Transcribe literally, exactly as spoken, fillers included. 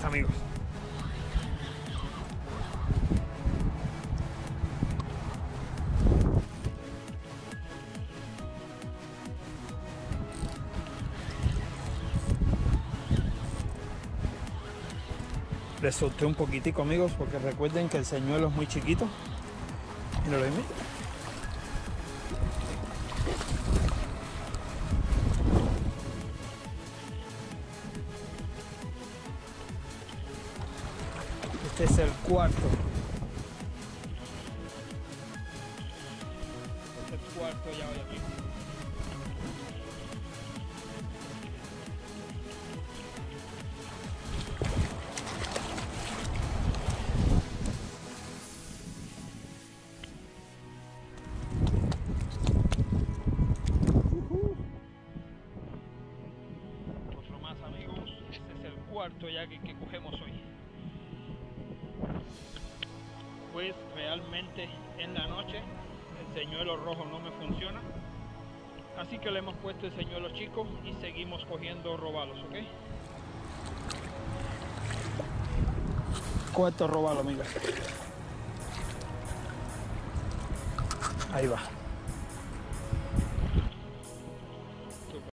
está, amigos. Le solté un poquitico, amigos, porque recuerden que el señuelo es muy chiquito. Mira lo mismo. Este es el cuarto. Este es el cuarto ya hoy aquí. Otro más, amigos. Este es el cuarto ya que, que cogemos hoy. Pues realmente en la noche el señuelo rojo no me funciona, así que le hemos puesto el señuelo chico y seguimos cogiendo robalos, ¿ok? Cuarto robalo, amiga. Ahí va.